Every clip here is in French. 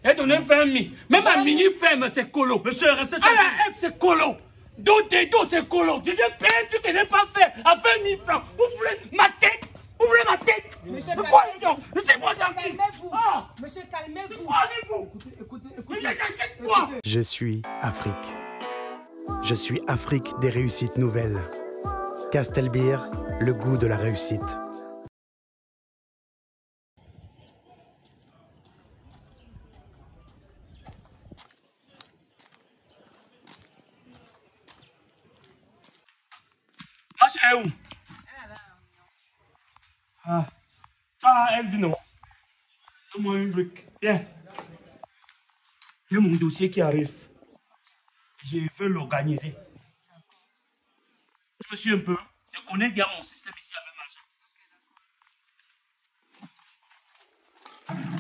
Et donné 20 000. Même à mini ferme, c'est colo. Monsieur, restez tranquille. À la F, c'est colo. Dos des dos, c'est colo. Je viens payer un truc que je n'ai pas fait à 20 000 francs. Ouvrez ma tête. Ouvrez ma tête. Monsieur, laissez-moi tranquille. Calmez-vous. Ah. Monsieur, calmez-vous. Allez-vous. Écoutez. Mais j'achète quoi? Je suis Afrique. Je suis Afrique des réussites nouvelles. Castelbeer, le goût de la réussite. Macha est où? Ah. Ça, elle dit non. Donne-moi une brique. Viens. J'ai mon dossier qui arrive. Je veux l'organiser. Je me suis un peu. Je connais bien mon système ici avec Macha.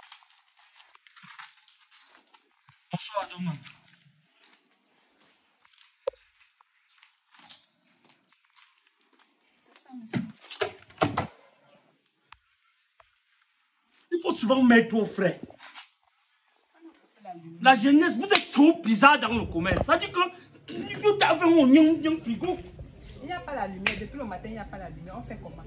Bonsoir, demain. Il faut souvent mettre au frais. La jeunesse, vous êtes trop bizarre dans le commerce. Ça dit que nous avons un frigo. Il n'y a pas la lumière. Depuis le matin, il n'y a pas la lumière. On fait comment?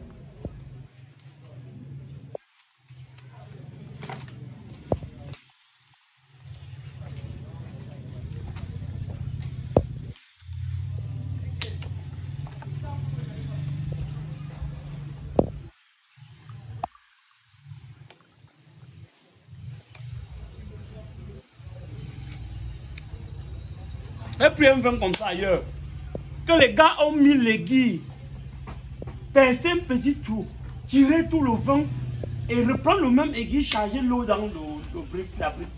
Et puis un vin comme ça ailleurs. Que les gars ont mis les guilles. Percer un petit trou. Tirer tout le vin. Et reprendre le même aiguille. Charger l'eau dans le brique. La brique.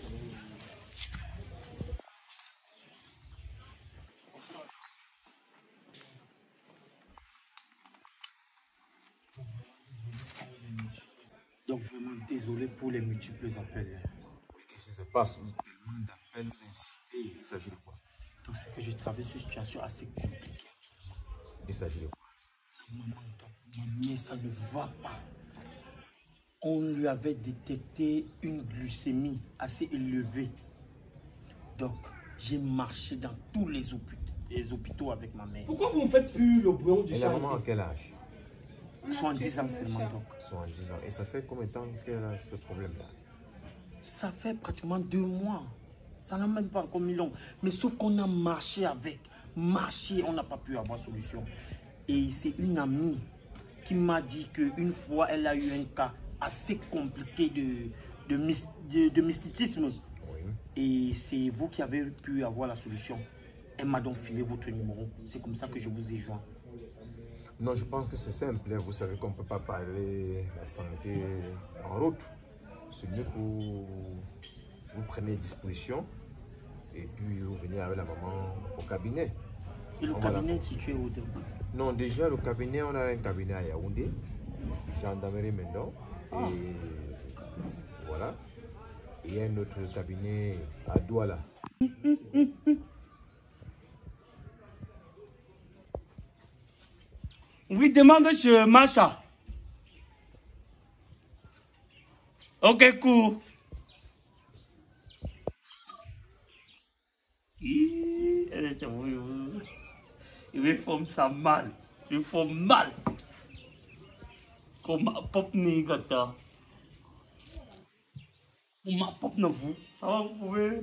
Donc vraiment désolé pour les multiples appels. Oui, qu'est-ce qui se passe? Tellement d'appels, vous insistez. Il s'agit de quoi? Donc c'est que je traverse une situation assez compliquée. Il s'agit de quoi? Maman, ça ne va pas. On lui avait détecté une glycémie assez élevée. Donc j'ai marché dans tous les hôpitaux avec ma mère. Pourquoi vous ne faites plus le bouillon du Et la sang maman à ici? quel âge? 70 ans seulement donc. 70 ans. Et ça fait combien de temps qu'elle a ce problème-là? Ça fait pratiquement 2 mois. Ça n'a même pas encore mis long. Mais sauf qu'on a marché avec. Marché, on n'a pas pu avoir solution. Et c'est une amie qui m'a dit qu'une fois, elle a eu un cas assez compliqué de mysticisme. Oui. Et c'est vous qui avez pu avoir la solution. Elle m'a donc filé votre numéro. C'est comme ça que je vous ai joint. Non, je pense que c'est simple. Vous savez qu'on ne peut pas parler de la santé en route. C'est mieux que vous preniez disposition et puis vous venez avec la maman au cabinet. Et le cabinet est situé où? Non, déjà le cabinet, on a un cabinet à Yaoundé, gendarmerie Mendon, et voilà. Et il y a un autre cabinet à Douala. Oui, demande chez Macha. Ok, cool. Il me forme ça mal. Il me forme mal. Comme ma pop ni gata. Comme ma pop ne vous. Alors vous pouvez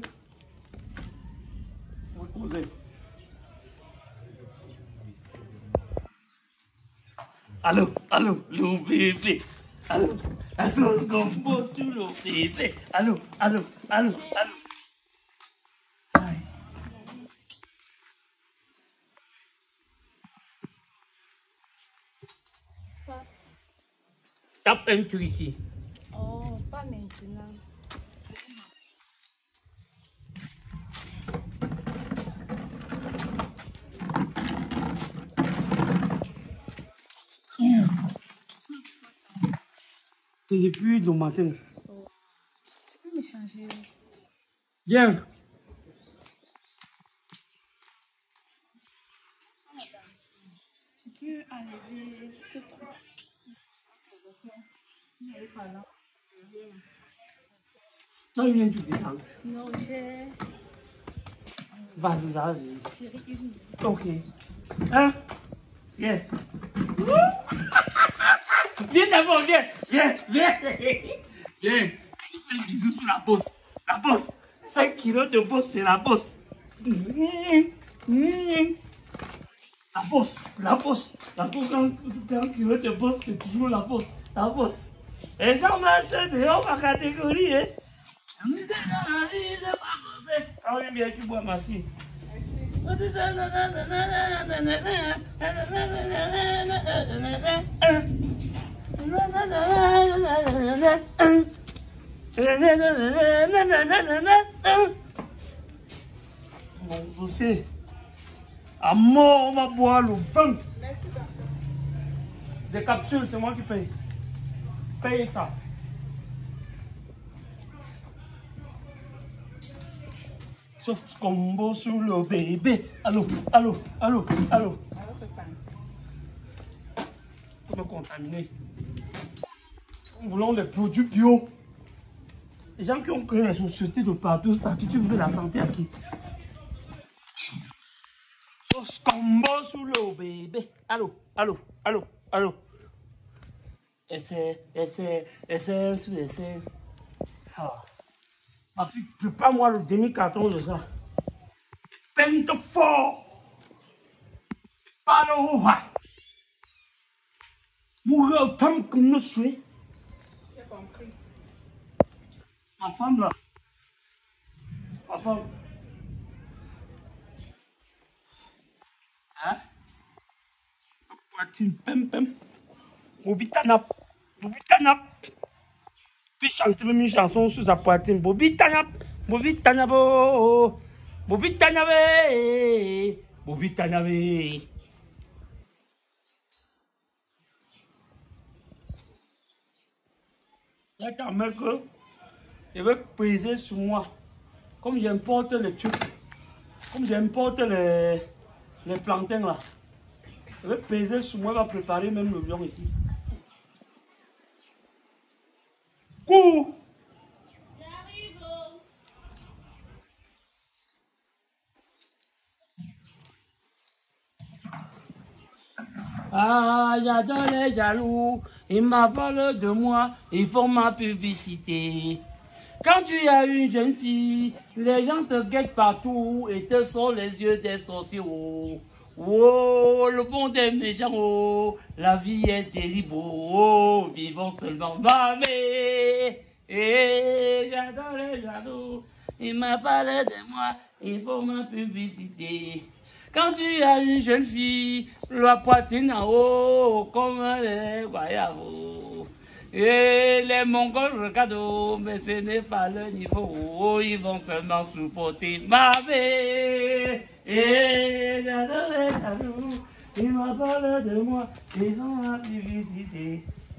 causer. Allô, le bébé. Allô, gombo sur le bébé. Allô. Aïe. Tape un truc ici. Oh, pas maintenant. C'est depuis le matin. Oh. Tu peux me changer? Viens. Tu peux enlever ce truc. N'allez pas là. Non, viens, tu détends. Non, j'ai... Vas-y, vas-y. Chérie, une. Ok. Hein? Viens. Viens d'abord, viens. Viens, viens. Viens. Tu fais un bisou sur la bosse. La bosse. 5 kilos de bosse, c'est la bosse. La bosse, la bosse. La bosse, quand c'est 1 kilo de bosse, c'est toujours la bosse. La bosse. Et ça marche dehors ma catégorie, hein. Ah oui, bien, tu bois ma fille. Mon dossier. À mort, on va boire le vin. Merci, papa. Des capsules, c'est moi qui paye. Paye ça. Sauf combo sur le bébé. Allô, allô, allô, allô. Alors que ça. Pour me contaminer. Nous voulons des produits bio. Les gens qui ont créé les sociétés de partout, tu veux la santé à qui? Sauce combo sur le bébé. Allô, allô, allô, allô. Essai. Ah. Ma fille, prépare-moi le demi-carton de ça. Pente fort. Pas le roi. Mourir autant que nous sommes. J'ai compris. Ma femme là. Ma femme. Hein? La poitrine pem. Bobitanap. Puis chanter même une chanson sur sa poitrine. Bobitanap. Oh. Bobitanabé. Il y a ta mère que il veut peser sur moi. Comme j'importe les trucs. Comme j'importe les plantains là. Il veut peser sur moi, il va préparer même le lion ici. Coups! J'arrive. Ah, j'adore les jaloux, ils m'appellent de moi, ils font ma publicité. Quand tu as une jeune fille, les gens te guettent partout et te sont les yeux des sorciers. Oh, le bon des méchants, oh, la vie est terrible, oh, vivons seulement ma vie. Et j'adore les jaloux, ils m'appellent de moi, ils font ma publicité. Quand tu as une jeune fille, la poitrine en haut, comme les voyages. Et les Mongols regardent, mais ce n'est pas le niveau, ils vont seulement supporter ma vie. Et j'adore les jaloux, ils m'appellent de moi, ils ont ma publicité.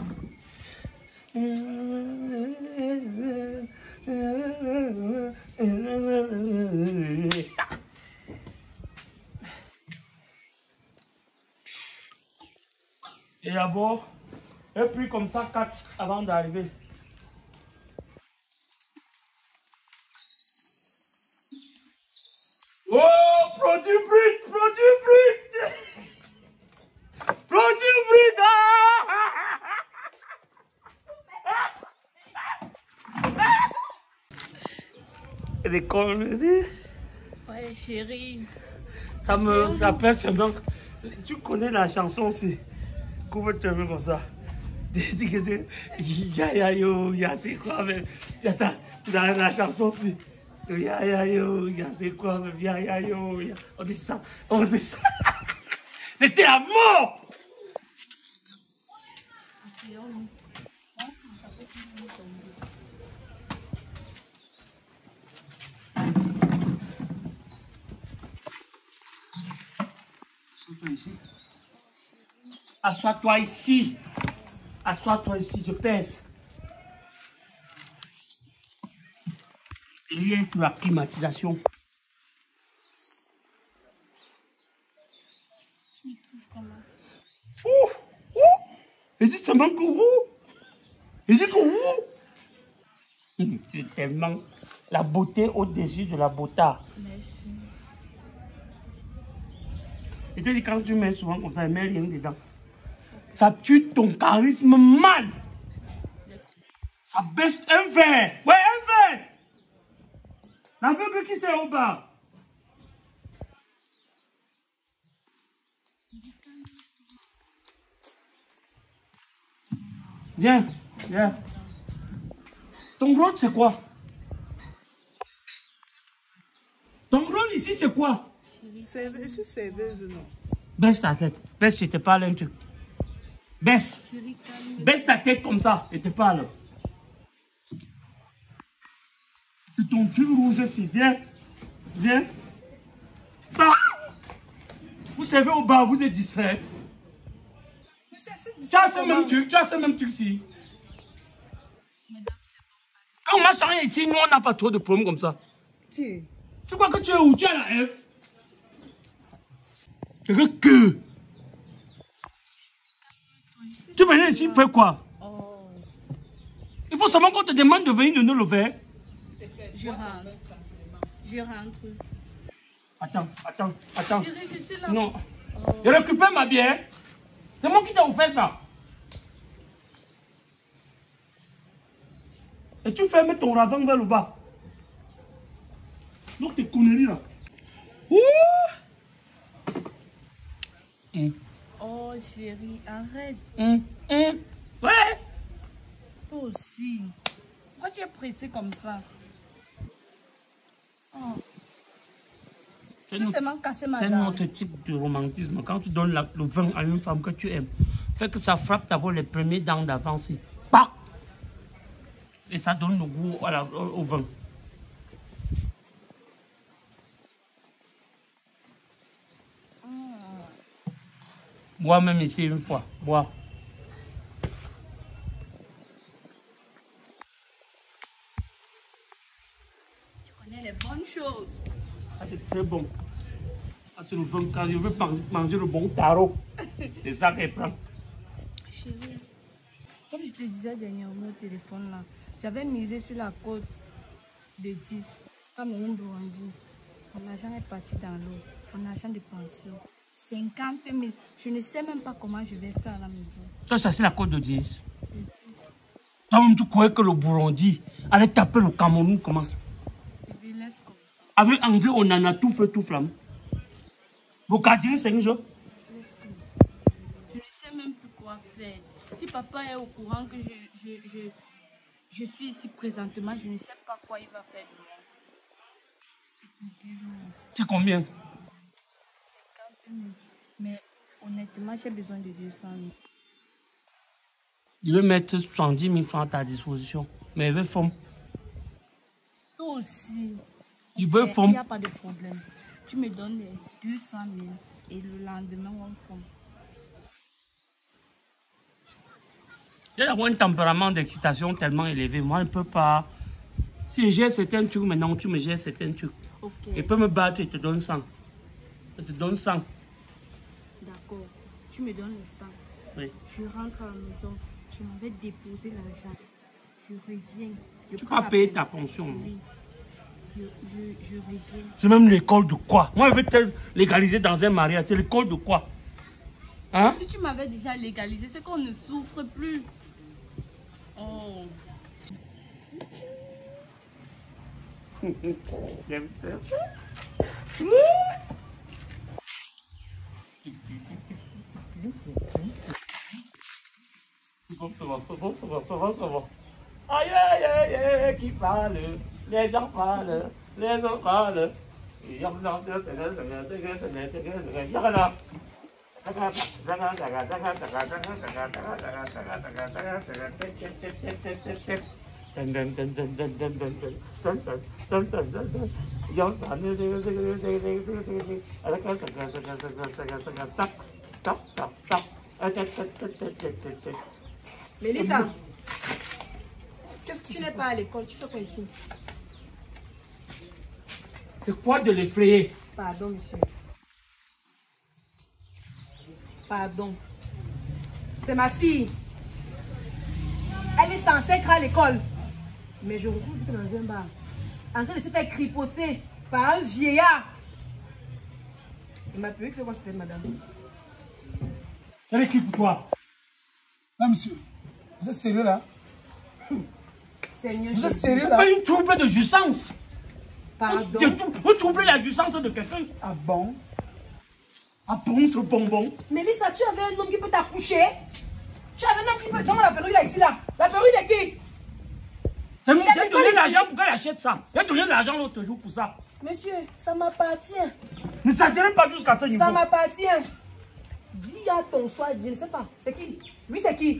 Et d'abord, j'ai pris comme ça 4 avant d'arriver. Oh, produit brut. Produit brut. L'école me dit. Ouais, chérie. Ça me rappelle seulement. Tu connais la chanson aussi. Couvre-toi comme ça. Ya c'est quoi même. Attends, dans la chanson aussi. Ya c'est quoi même. Ya. On dit ça. C'était la mort. Assois-toi ici. Assois-toi ici, je pèse. Rien sur la climatisation. Je me trouve comment? Il dit seulement que vous. Il dit que vous. C'est tellement la beauté au-dessus de la beauté. Merci. Et tu dis quand tu mets souvent comme ça, il ne met rien dedans. Ça tue ton charisme mal. Ça baisse un verre. Ouais, un verre. L'aveugle qui c'est au bas. Viens, viens. Ton rôle c'est quoi? Ton rôle ici c'est quoi? Je suis serveuse, non? Baisse ta tête. Baisse, je te parle un truc. Baisse. Chérie, calme. Baisse ta tête comme ça, je te parle. C'est ton truc rouge ici. Viens. Viens. Bah. Vous savez au bas, vous êtes distrait. Tu as ce même truc, tu as ce même truc ici. Quand on marche rien ici, nous on n'a pas trop de problèmes comme ça. Qui? Tu crois que tu es où? Tu es à la F? Que? Tu venais ici faire quoi? Oh, Il faut seulement qu'on te demande de venir donner le verre. je rentre. Je rentre. Attends. Chérie, je suis là. Non. Je récupère ma bière. C'est moi qui t'ai offert ça. Et tu fermes ton radon vers le bas. Donc tes conneries là. Ouh! Oh, chérie, arrête. Ouais. Toi aussi. Pourquoi tu es pressée comme ça? Oh. Tu veux seulement casser ma C'est dame. notre type de romantisme. Quand tu donnes le vin à une femme que tu aimes, fait que ça frappe d'abord les premiers dents d'avance. Et ça donne le goût au vin. Bois même ici une fois. Bois. Tu connais les bonnes choses. Ça c'est très bon. Ça c'est le vin. Quand je veux manger le bon tarot, c'est ça qu'elle prend. Chérie, comme je te disais dernièrement au téléphone là, j'avais misé sur la côte de 10. Comme une brandie. Mon argent est parti dans l'eau. Mon argent de pension. 50 000. Je ne sais même pas comment je vais faire à la maison. Toi, ça c'est la côte de 10. De 10. Toi-même, tu croyais que le Burundi allait taper le Cameroun comment? Je vais laisse comme ça. Avec Anglais, on en a tout fait, tout flamme. Vos gardiens, c'est un jeu. Je ne sais même plus quoi faire. Si papa est au courant que je suis ici présentement, je ne sais pas quoi il va faire de moi. C'est combien? 50 000. Mais honnêtement, j'ai besoin de 200 000. Il veut mettre 70 000 francs à ta disposition. Mais il veut forme. Toi aussi. Il veut Il forme. n'y a pas de problème. Tu me donnes les 200 000 et le lendemain, on forme. Il y a un tempérament d'excitation tellement élevé. Moi, je ne peux pas. Si j'ai certains trucs, maintenant tu me gères certains trucs. Ok. Il peut me battre, il te donne 100. Il te donne 100. D'accord. Tu me donnes les 100. Oui. Je rentre à la maison. Je m'avais déposé l'argent. Je reviens. Je Tu prends vas la payer peine. ta pension. Oui. Je reviens. C'est même l'école de quoi? Moi, je veux te légaliser dans un mariage. C'est l'école de quoi? Hein? Si tu m'avais déjà légalisé, c'est qu'on ne souffre plus. Oh. C'est bon, ça va. Aïe, aïe, aïe, aïe, qui parle? Les gens parlent, les gens parlent. Mélissa, qu'est-ce qui Tu se n'es passe? pas à l'école, tu fais quoi ici? C'est quoi de l'effrayer? Pardon, monsieur. Pardon. C'est ma fille. Elle est censée être à l'école. Mais je retrouve dans un bar, en train de se faire criposser par un vieillard. Il m'a payé, fait quoi c'était, madame? Elle est qui pour toi? Non, monsieur. Vous êtes sérieux là? Seigneur, vous êtes sérieux là? Vous faites une trouble de jouissance. Pardon. Vous troublez la jouissance de quelqu'un. Ah bon? Ah bon, ce bonbon. Mélissa, tu avais un homme qui peut t'accoucher? Tu avais un homme qui peut... Donne-moi la perruque là, ici là. La perruque de qui? C'est moi qui ai donné l'argent pour qu'elle achète ça. J'ai donné l'argent l'autre jour pour ça. Monsieur, ça m'appartient. Ne s'intéresse pas jusqu'à ce niveau. Ça m'appartient. Dis à ton soir, je ne sais pas. C'est qui? Lui, c'est qui?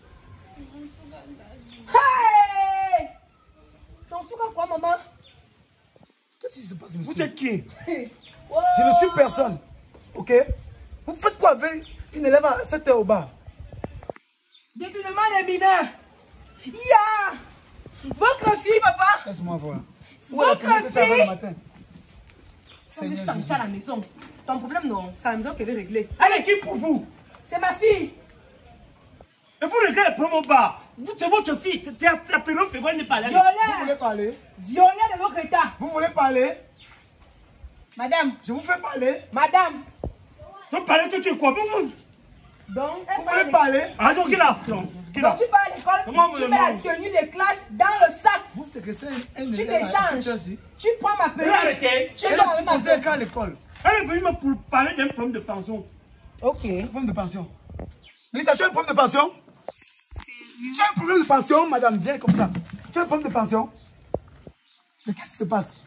Hey! Ton souka quoi, maman? Qu'est-ce qui se passe, monsieur? Vous êtes qui? Oh! Je ne suis personne. Ok? Vous faites quoi avec une élève à 7 heures au bar? Détournement des mineurs. Ya! Votre fille, papa! Laisse-moi voir. Votre fille! Le matin. On veut s'enchaîner à la maison. Ton problème, non. C'est à la maison qu'elle veut régler. Elle est qui pour vous? C'est ma fille. Et vous regardez le promo bar. C'est votre fille. C'est la période février, elle n'est pas là. Vous voulez parler? Violeur de votre état. Vous voulez parler? Madame. Je vous fais parler. Madame. Vous parlez que tu es quoi? Vous Donc, Vous voulez parler? Ah non, qui là? Donc tu pars à l'école, tu mets la tenue de classe dans le sac. Vous séquestrez un Tu élève à 7 heures t'échanges. ci. Tu prends ma perruque. Arrêtez. Tu Elle vas est avec ma supposée perruque. être à l'école. Elle est venue me pour parler d'un problème de pension. Ok. Un problème de pension. Mélissa, tu as un problème de pension? Tu as un problème de pension, madame? Viens comme ça. Tu as un problème de pension? Mais qu'est-ce qui se passe?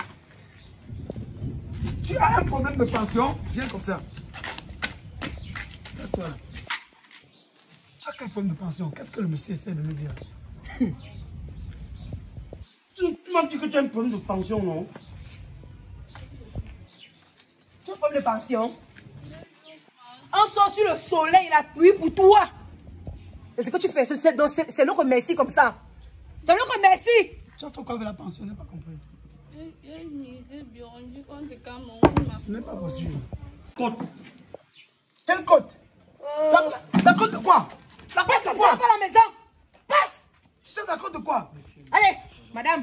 Tu as un problème de pension? Viens comme ça. Laisse-toi là. Tu as quel problème de pension? Qu'est-ce que le monsieur essaie de me dire? Tu m'as dit que tu as un problème de pension, non? Tu as un problème de pension. On sort sur le soleil, la pluie pour toi. Et ce que tu fais, c'est notre merci comme ça. C'est notre merci. Tu as fait quoi avec la pension? Je n'ai pas compris. Ce n'est pas possible. Côte. Quelle côte? La côte de quoi? La côte Passe de comme quoi? ça, pas à la maison. Passe. Tu sais la côte de quoi? Allez, madame.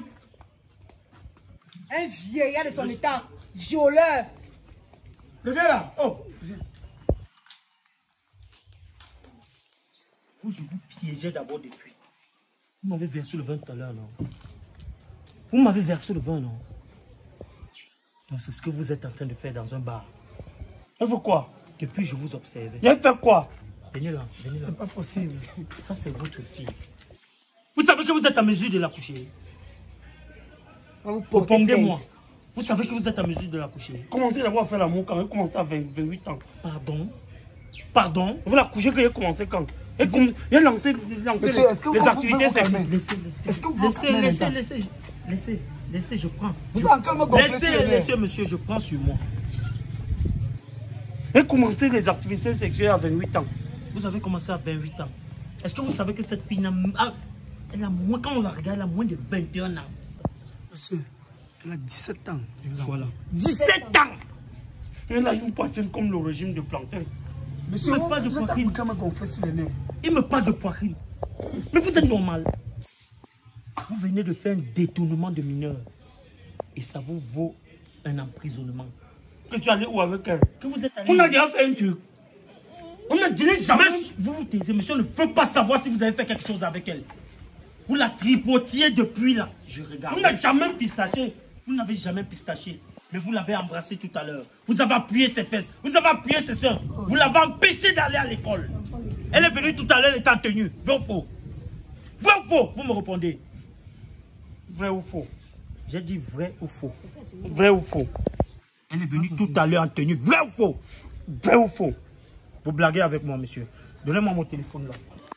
Un vieillard de son état. Violeur. Le viens là. Oh, viens. Vous, je vous piégeais d'abord depuis. Vous m'avez versé le vin tout à l'heure, non? Vous m'avez versé le vin, non? Donc c'est ce que vous êtes en train de faire dans un bar. Elle veut quoi? Depuis, je vous observais. Elle fait quoi? Venez là, venez là. C'est pas possible. Ça, c'est votre fille. Vous savez que vous êtes en mesure de la coucher. Répondez-moi. Vous savez que vous êtes en mesure de la coucher. Commencez d'abord à faire l'amour quand elle commence à 28 ans. Pardon? Pardon? Vous la couchez quand elle a commencé quand? Elle a lancé Monsieur, est-ce que les vous activités vous calmez? sexuelles. Laissez. Est-ce que vous Laissez, je prends. Vous êtes encore me gonfler sur les nerfs. Laissez, monsieur, je prends sur moi. Elle a commencé les activités sexuelles à 28 ans. Vous avez commencé à 28 ans. Est-ce que vous savez que cette fille elle a moins, quand on la regarde, elle a moins de 21 ans. Monsieur, elle a 17 ans. Je vous en Voilà. prie. 17 ans! Elle a une poitrine comme le régime de Plantain. Monsieur, Mais vous, pas de vous êtes poitrine. encore me gonfler sur les nerfs. Il me parle de poitrine. Mais vous êtes normal. Vous venez de faire un détournement de mineur. Et ça vous vaut un emprisonnement. Que tu es allé où avec elle? Que vous êtes allé. On a déjà fait un truc. On a dit jamais. Vous vous taisez, monsieur ne peut pas savoir si vous avez fait quelque chose avec elle. Vous la tripotiez depuis là. Je regarde. On n'a jamais pistaché. Vous n'avez jamais pistaché. Mais vous l'avez embrassée tout à l'heure. Vous avez appuyé ses fesses. Vous avez appuyé ses seins. Vous l'avez empêchée d'aller à l'école. Elle est venue tout à l'heure, elle était en tenue. Vrai ou faux? Vrai ou faux? Vous me répondez. Vrai ou faux? J'ai dit vrai ou faux. Vrai ou faux? Elle est venue tout à l'heure en tenue. Vrai ou faux? Vrai ou faux? Vous blaguez avec moi, monsieur. Donnez-moi mon téléphone là.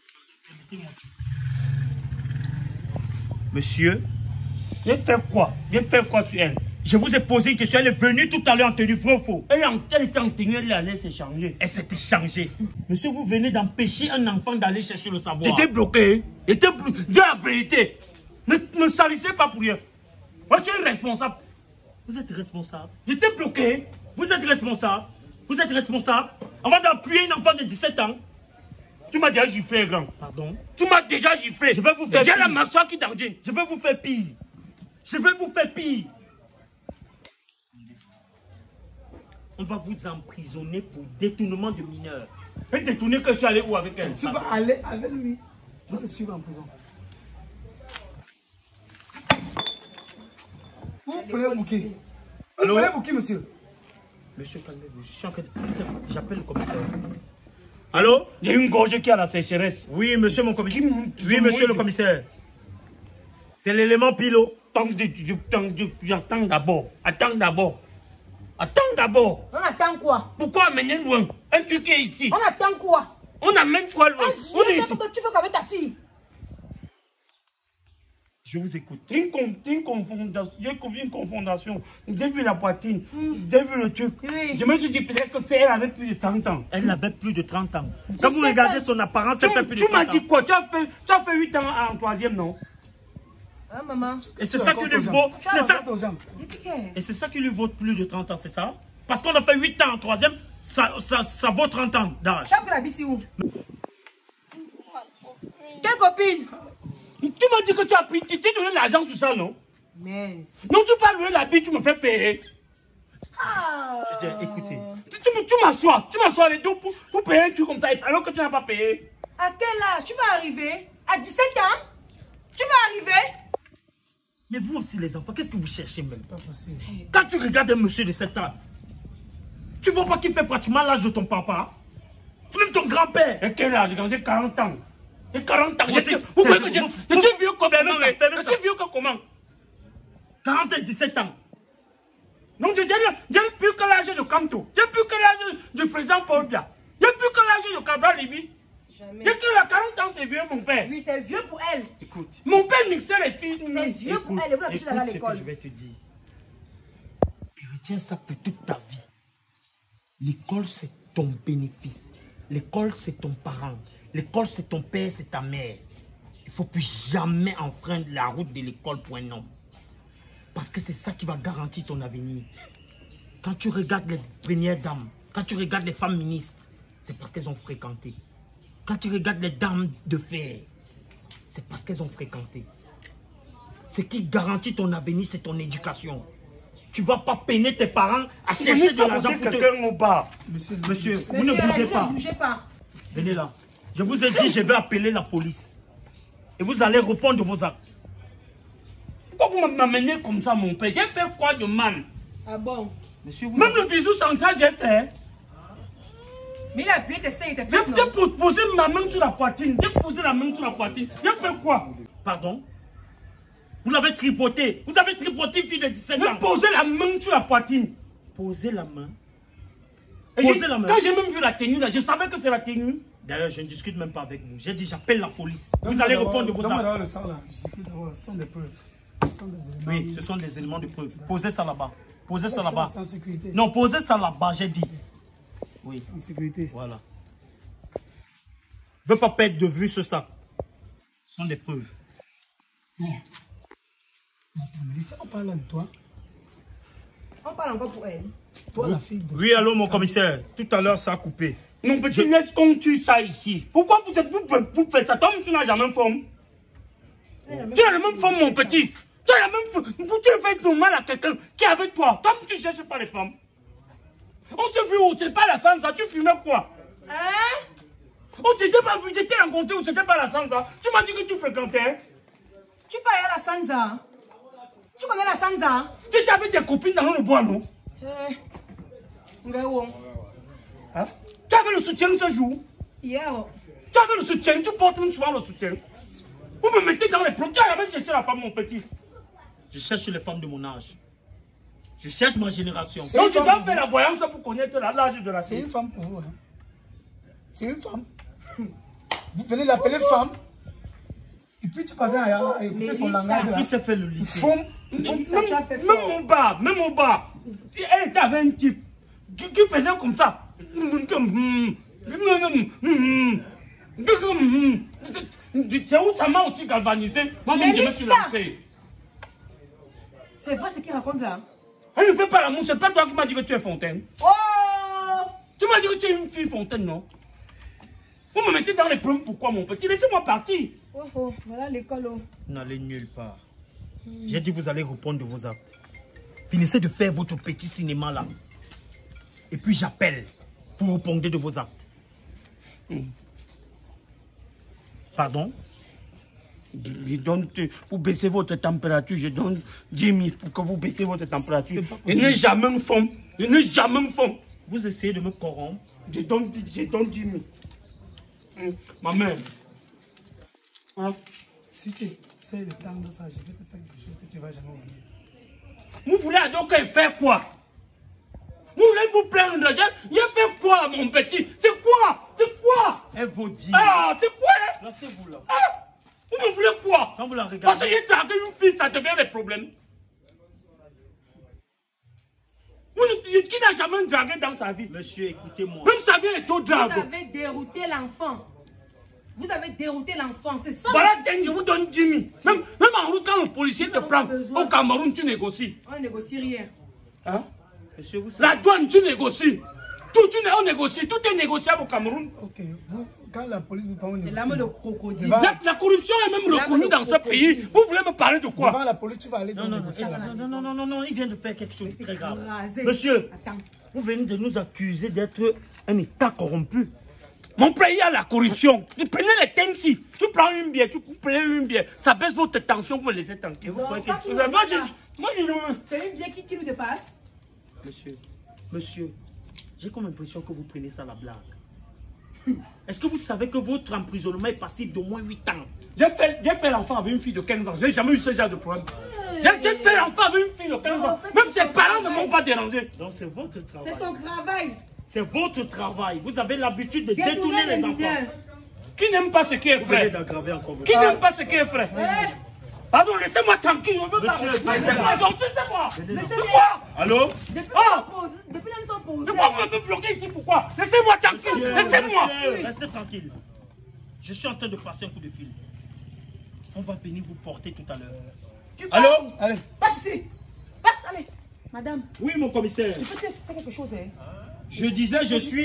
Monsieur, Viens faire quoi? Viens faire quoi tu es? je vous ai posé une question. Elle est venue tout à l'heure en tenue. Vrai ou faux? Elle était en tenue, elle allait s'échanger. Elle s'est échangée. Monsieur, vous venez d'empêcher un enfant d'aller chercher le savoir. J'étais bloqué. J'étais bloqué. Dis la vérité. Ne me salissez pas pour rien. Moi, tu es responsable. Vous êtes responsable. J'étais bloqué. Vous êtes responsable. Vous êtes responsable. Avant d'appuyer un enfant de 17 ans. Tu m'as déjà giflé, grand. Pardon? Tu m'as déjà giflé. Je vais vous faire J'ai pire. la mâchoire qui dandine. Je vais vous faire pire. Je vais vous faire pire. On va vous emprisonner pour détournement de mineurs. Et détourner que je suis allé où avec elle? Tu vas aller avec lui. Je vais te suivre en prison. Vous prenez le bouquet. Vous prenez le bouquet, monsieur. Monsieur, calmez-vous. Je suis en train de... J'appelle le commissaire. Allô? Il y a une gorge qui a la sécheresse. Oui, monsieur mon commissaire. Oui, monsieur le commissaire. C'est l'élément pilot. Attends d'abord. Attends d'abord. Attends d'abord. On attend quoi? Pourquoi amener loin? Un truc qui est ici. On attend quoi? On amène quoi loin? On est ici. Tu fais qu'avec ta fille? Je vous écoute. Une confondation. J'ai vu la poitrine. J'ai vu le truc. Oui. Je me suis dit peut-être que c'est elle avait plus de 30 ans. Elle avait plus de 30 ans. Quand vous regardez son apparence, elle fait plus de 30 ans. Tu m'as dit quoi? Tu as fait 8 ans en 3e, non? Hein, maman? Et c'est ça qui lui vaut. C'est ça. Et Et c'est ça qui lui vaut plus de 30 ans, c'est ça? Parce qu'on a fait 8 ans en 3e, ça vaut 30 ans d'âge. tu as pris la bici où? Quelle copine? Tu m'as dit que tu as pris, tu t'es donné l'argent sur ça, non? Mais... Non, tu pas louer la bille, tu me fais payer. Je dis, écoutez. Tu m'assois les deux pour payer un truc comme ça, alors que tu n'as pas payé. À quel âge? Tu vas arriver? À 17 ans? Tu vas arriver? Mais vous aussi, les enfants, qu'est-ce que vous cherchez même? Pas possible. Quand tu regardes un monsieur de 7 ans, tu vois pas qu'il fait pratiquement l'âge de ton papa? C'est même ton grand-père. Et quel âge? J'ai 40 ans. Et 40 ans. Vous Je suis vieux comme comment? Je suis vieux comme comment? 40 et 17 ans. Non, j'ai plus que l'âge de Kamto. J'ai plus que l'âge du président Paul Biya. J'ai plus que l'âge de Cabral Libi. Jamais. J'ai que la 40 ans, c'est vieux, mon père. Oui, c'est vieux pour elle. Écoute. Mon père mixait les filles. C'est vieux pour elle. Et vous l'empêchez d'aller à ce que l'école. je vais te dire. Et retiens ça pour toute ta vie. L'école, c'est ton bénéfice. L'école, c'est ton parent. L'école, c'est ton père, c'est ta mère. Il ne faut plus jamais enfreindre la route de l'école pour un homme. Parce que c'est ça qui va garantir ton avenir. Quand tu regardes les premières dames, quand tu regardes les femmes ministres, c'est parce qu'elles ont fréquenté. Quand tu regardes les dames de fer, c'est parce qu'elles ont fréquenté. Ce qui garantit ton avenir, c'est ton éducation. Tu ne vas pas peiner tes parents à chercher de l'argent pour quelqu'un au bar. Monsieur, vous ne bougez pas. Ne bougez pas. Venez là. Je vous ai dit, je vais appeler la police. Et vous allez répondre de vos actes. Pourquoi vous m'amenez comme ça, mon père? J'ai fait quoi de mal? Ah bon? Monsieur, vous Même le bisou central, j'ai fait. Mais il a appuyé tes seins et tes fesses, non? J'ai posé ma main sur la poitrine. J'ai posé la main sur la poitrine. J'ai fait quoi? Pardon? Vous l'avez tripoté. Vous avez tripoté, fille de 17 ans. J'ai posé la main sur la poitrine. Posez la main. Et Posez la main. quand j'ai même vu la tenue, là, je savais que c'est la tenue. D'ailleurs, je ne discute même pas avec vous. J'ai dit, j'appelle la police. Vous allez répondre de vos actes. Le sang là. Je sais que d'abord, ce sont des preuves. Ce sont des éléments. Oui, ce sont des éléments de preuve. Posez ça là-bas. Posez ça là-bas. Sans sécurité. Non, posez ça là-bas, j'ai dit. Oui. Sans sécurité. Voilà. Je ne veux pas perdre de vue ce sac. Ce sont des preuves. Non. Attends, Mélissa, on parle là de toi. On parle encore pour elle. Toi, la fille de... Oui, allô, mon commissaire. Tout à l'heure, ça a coupé. Mon petit, laisse qu'on tue ça ici. Pourquoi vous faites ça? Toi, tu n'as jamais forme. Tu as la même forme, mon petit. Tu as la même forme. Tu fais du mal à quelqu'un qui est avec toi. Toi, tu ne cherches pas les femmes. On s'est vu où? C'est pas la Sansa. Tu fumais quoi? Hein? On t'était pas vu, t'étais rencontré où c'était pas la Sansa. Tu m'as dit que tu fréquentais. Tu parles à la Sansa? Tu connais la Sansa? Tu étais avec tes copines dans le bois, non? Hein? Tu avais le soutien ce jour? Hier. Tu avais le soutien, tu portes même souvent le soutien. Vous me mettez dans les plans, tu as jamais cherché la femme, mon petit. Je cherche les femmes de mon âge. Je cherche ma génération. Donc tu dois faire la voyance pour connaître l'âge de la C'est fille. une femme pour vous. Hein. C'est une femme. Vous venez l'appeler femme. Et puis tu parviens à écouter son langage. Qui s'est fait le lycée? Même au bar, elle était avec un type qui faisait comme ça. C'est où ça m'a aussi galvanisé. Moi-même, je me suis lancé. C'est vrai ce qu'il raconte là? Elle ne fait pas l'amour, c'est pas toi qui m'as dit que tu es Fontaine. Oh! Tu m'as dit que tu es une fille Fontaine, non? Vous me mettez dans les problèmes, pourquoi mon petit? Laissez-moi partir. Oh oh, voilà l'école. Oh. Vous n'allez nulle part. J'ai dit vous allez répondre de vos actes. Finissez de faire votre petit cinéma là. Et puis j'appelle. Vous répondez de vos actes. Pardon? Je donne, vous baissez votre température, je donne 10 000 pour que vous baissez votre température. Et ne jamais me fond. Et ne jamais me fond. Vous essayez de me corrompre. Je donne 10 000. Ma mère. Hein? Si tu essaies de tendre ça, je vais te faire quelque chose que tu ne vas jamais oublier. Vous voulez donc faire quoi? Vous voulez vous plaindre? J'ai fait quoi, mon petit? C'est quoi? C'est quoi? Elle vous dit. Ah, c'est quoi? Laissez-vous là. Ah, vous me voulez quoi? Quand vous la regardez. Parce que j'ai dragué une fille, ça devient des problèmes. Qui n'a jamais dragué dans sa vie? Monsieur, écoutez-moi. Même sa vie est trop drague. Vous avez dérouté l'enfant. Vous avez dérouté l'enfant, c'est ça? Voilà, je vous donne 10 000. Même en route, quand le policier te prend, au Cameroun, tu négocies. On ne négocie rien. Hein? Monsieur, vous savez. La douane, tu négocies. On négocie. Tout est négociable au Cameroun. Ok, vous, quand la police vous parle, C'est l'âme de crocodile. La corruption est même reconnue dans ce pays. Vous voulez me parler de quoi? Devant la police, tu vas aller négocier. Non, il vient de faire quelque chose de très grave. Rasé. Monsieur, Attends. vous venez de nous accuser d'être un État corrompu. Mon pays a la corruption. Tu prenez les taxis, tu prends une bière, tu coupes une bière. Ça baisse votre tension, vous me laissez tranquille. Vous croyez que... Moi, c'est une bière qui nous dépasse. Monsieur, j'ai comme l'impression que vous prenez ça à la blague. Est-ce que vous savez que votre emprisonnement est passible d'au moins 8 ans? J'ai fait l'enfant avec une fille de 15 ans. Je n'ai jamais eu ce genre de problème. J'ai fait l'enfant avec une fille de 15 ans. Même ses parents ne m'ont pas dérangé. Donc c'est votre travail. C'est son travail. C'est votre travail. Vous avez l'habitude de détourner les enfants. Qui n'aime pas ce qui est frère? Qui n'aime pas ce qui est frère? Pardon, laissez-moi tranquille. Laissez-moi. Pourquoi? Allô? Depuis là, nous sommes posés. Pourquoi vous me bloquez ici? Pourquoi? Laissez-moi tranquille. Laissez-moi. Restez tranquille. Je suis en train de passer un coup de fil. On va venir vous porter tout à l'heure. Allô? Allez. Passe ici. Passe, allez. Madame. Oui, mon commissaire. Tu peux te faire quelque chose, hein? Je disais, je suis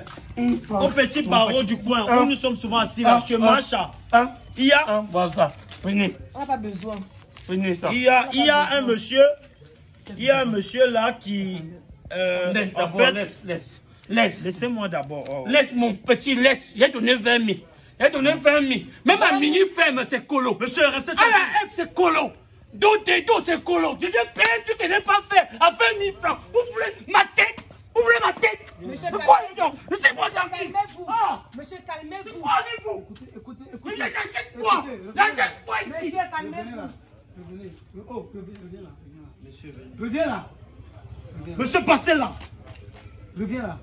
au petit barreau du coin où nous sommes souvent assis là, chez Macha. Il y a... Voilà ça. Venez. On n'a pas besoin. Venez ça. Il y a un monsieur. Il y a un monsieur là qui... Laisse en d'abord, fait, laisse. Laissez-moi d'abord. Oh. Laisse mon petit, laisse. J'ai donné 20 000. J'ai donné 20 000. Même à mini ferme, c'est colo. Monsieur, restez À tranquille. la F, c'est colo. Dos des dos, c'est colo. Je viens payer ce que je n'ai pas fait à 20 000 francs. Vous voulez ma tête? Vous voulez ma tête? Monsieur, pourquoi non? Laissez-moi tranquille. Calmez-vous. Ah. Monsieur, calmez-vous. Pourquoi allez-vous? Écoutez. Mais j'achète quoi? J'achète quoi ici? Monsieur, calmez-vous. Revenez. Oh, reviens là. Monsieur, reviens là. Monsieur, passez là. Reviens là.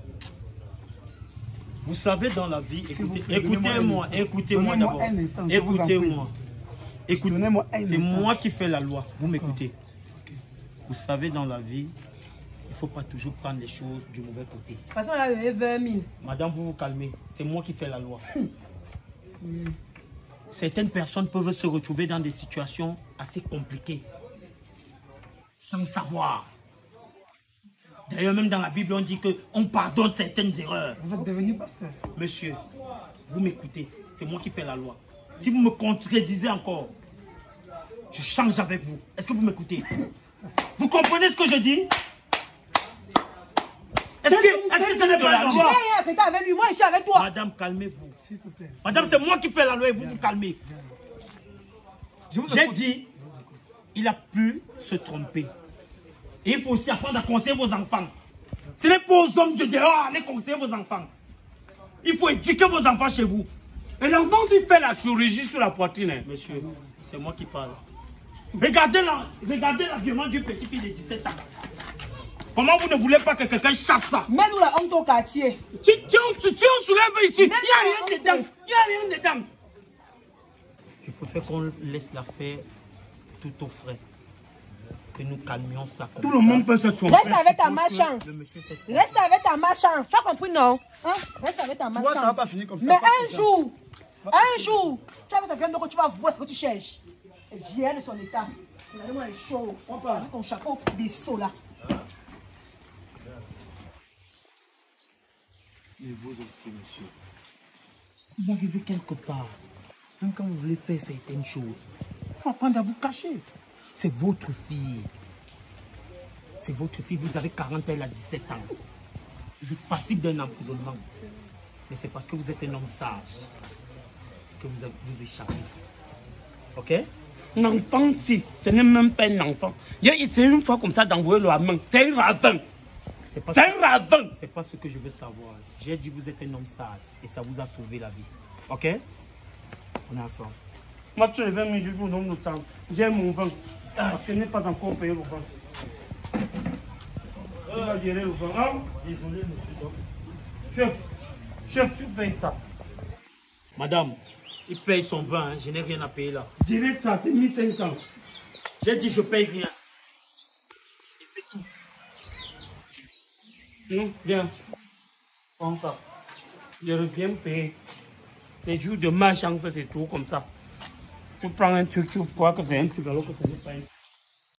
Vous savez, dans la vie, Écoutez-moi d'abord. un instant, je vous en prie. Écoutez-moi. Donnez-moi un C'est instant. moi qui fais la loi. Vous m'écoutez. Vous savez, dans la vie, il ne faut pas toujours prendre les choses du mauvais côté. De toute façon, on a donné 20 000. Madame, vous vous calmez. C'est moi qui fais la loi. Certaines personnes peuvent se retrouver dans des situations assez compliquées, sans savoir. D'ailleurs, même dans la Bible, on dit qu'on pardonne certaines erreurs. Vous êtes devenu pasteur. Monsieur, vous m'écoutez. C'est moi qui fais la loi. Si vous me contredisez encore, je change avec vous. Est-ce que vous m'écoutez? Vous comprenez ce que je dis? Est-ce que ce n'est pas la Je n'ai loi? rien à faire avec lui. Moi, je suis avec toi. Madame, calmez-vous. S'il te plaît. Madame, c'est moi qui fais la loi et vous vous calmez. J'ai dit, il a pu se tromper. Et il faut aussi apprendre à conseiller vos enfants. Ce n'est pas aux hommes de dehors aller conseiller vos enfants. Il faut éduquer vos enfants chez vous. Et l'enfant, s'il fait la chirurgie sur la poitrine. Hein. Monsieur, c'est moi qui parle. Regardez l'habillement du petit fille de 17 ans. Comment vous ne voulez pas que quelqu'un chasse ça? Mets-nous la honte au quartier. Tu soulèves ici. Il n'y a rien dedans. Il n'y a rien dedans. Je préfère qu'on laisse l'affaire tout au frais. Que nous calmions ça. Tout le monde peut se tromper. Reste avec ta malchance. Reste avec ta malchance. Tu as compris, non? Hein? Reste avec ta malchance. Ça va pas finir comme ça. Mais un jour, tu vas voir ça vient tu vas voir ce que tu cherches. Et viens de son état. Regardez-moi les choses. Avec ton chapeau des sauts là. Et vous aussi, monsieur. Vous arrivez quelque part. Même quand vous voulez faire certaines choses, il faut apprendre à vous cacher. C'est votre fille. C'est votre fille. Vous avez 40 ans, elle a 17 ans. Vous êtes passible d'un emprisonnement. Mais c'est parce que vous êtes un homme sage que vous échappez. Ok? Un enfant, si, ce n'est même pas un enfant. J'ai essayé une fois comme ça d'envoyer le main. C'est un ravin. C'est un ravin. C'est pas ce que je veux savoir. J'ai dit vous êtes un homme sage et ça vous a sauvé la vie. Ok? On est ensemble. Moi, tu es 20 minutes pour nombre de temps. J'ai mon vin. Parce que je n'ai pas encore payé le vin. Tu vas gérer le vin. Hein? Désolé, monsieur. Chef, tu payes ça. Madame, il paye son vin. Hein. Je n'ai rien à payer là. Direct ça, c'est 1500. J'ai dit je paye rien. Et c'est tout. Non, viens. Prends ça. Je reviens payer. Les jours de ma chance, c'est tout comme ça. Tu prends un truc, tu crois que c'est un truc alors que ce n'est pas un truc.